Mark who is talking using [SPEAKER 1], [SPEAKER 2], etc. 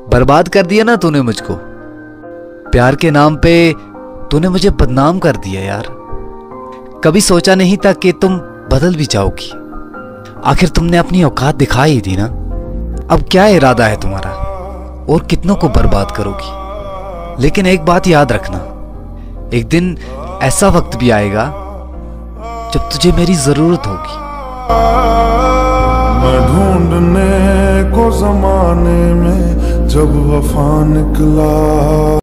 [SPEAKER 1] बर्बाद कर दिया ना तूने मुझको। प्यार के नाम पे तूने मुझे बदनाम कर दिया यार। कभी सोचा नहीं था कि तुम बदल भी जाओगी। आखिर तुमने अपनी औकात दिखा ही दी ना। अब क्या इरादा है तुम्हारा और कितनों को बर्बाद करोगी। लेकिन एक बात याद रखना, एक दिन ऐसा वक्त भी आएगा जब तुझे मेरी जरूरत होगी।
[SPEAKER 2] मैं ढूंढने को जमाने में जब वफा निकला।